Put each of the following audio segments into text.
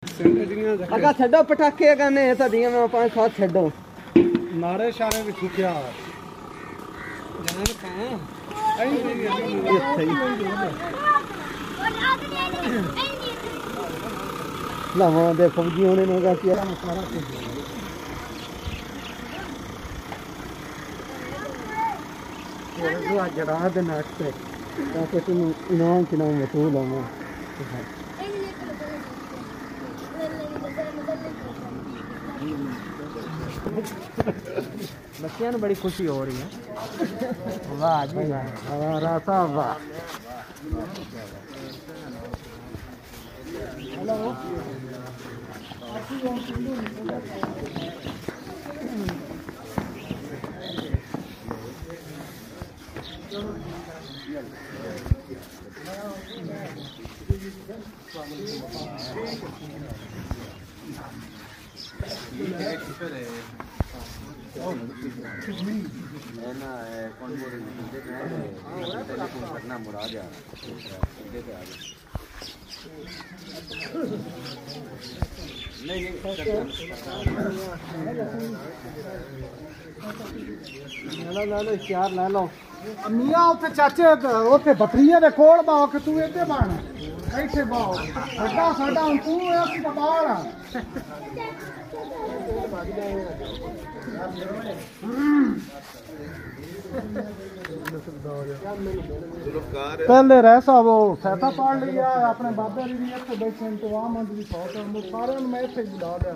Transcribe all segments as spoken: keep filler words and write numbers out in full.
अगा छड्डो पटाखे गाने तदियां मैं पांच खास छड्डो नारे शारे भी छुकिया जान कहां आई ना वहां देखो जी होने ने का किया सारा कुछ ये आज जड़ा दे नाट पे ताकि तुम इनाम के नाम वसूल हो बच्चियां ने बड़ी खुशी हो रही है वाह जी वाह रासा वाह हेलो करना मुराद यार इश्तिहार लै लो मियां उत्थे चाचे उत्थे बकरियां दे कोल बाओ कि तू इत्थे बन इत्थे बाओ साडा साडा हुन तू इस बाहर आ पहले रह साहब वो सहता पढ़ लिया अपने बाबे दी इत्थे बैठे इंतजाम दी फोटो सारे मैं इत्थे बुला लिया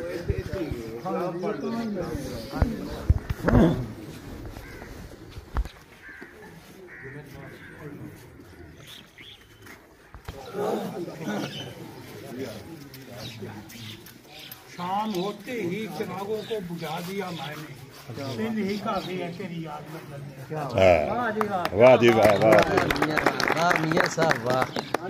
शाम होते ही चिरागों को बुझा दिया मैंने ही काफी है तेरी याद में वाह जी वाह वाह वाह मियां साहब वाह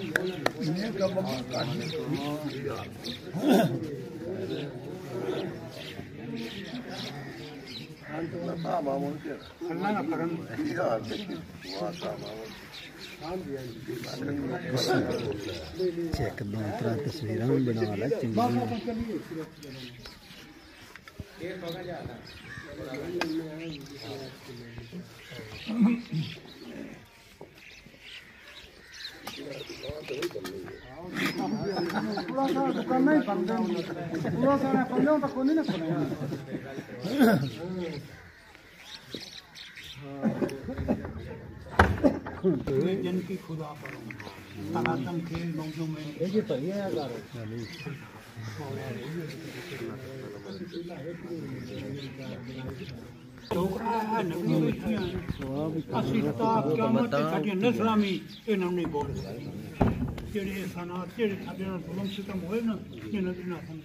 चेक दो तरह तस्वीरें बना ला जिनकी खुदा पर तनातम खेल मौजों में ये तो ये है छोकरा है नबी बैठियां असि किताब क़यामत साडी नस्लामी इन्हां नहीं बोल जेड़े सनात जेड़े साडे नाल जुल्म सितम होए ना इन्हां दी ना समझ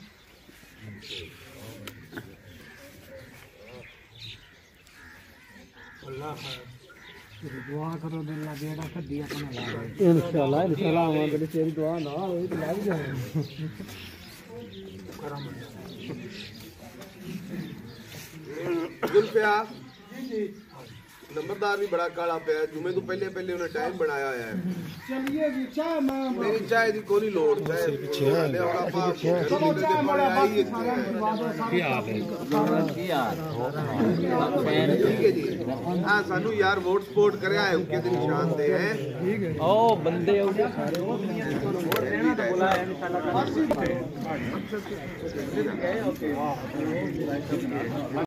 अल्लाह दुआ करो दिल ला बेड़ा कड्डी अपना ला इंशाल्लाह इंशाल्लाह हमारी तेरी दुआ ना होई तो लग जाए करम जुल्फिया नंबरदार भी बड़ा काला पे जुमे तो पहले पहले उन्हें टाइम बनाया है चलिए जी चाय मैं मेरी चाय दी कोई लोड़ चाय ले वाला पास चलो चाय बड़ा बाकी सारा की हाल है की यार ठीक है जी हां सानू यार वोट सपोर्ट करया है उनके दिन निशान दे हैं ठीक है ओ बंदे हो सारे वोट देना तो बुलाया इंशाल्लाह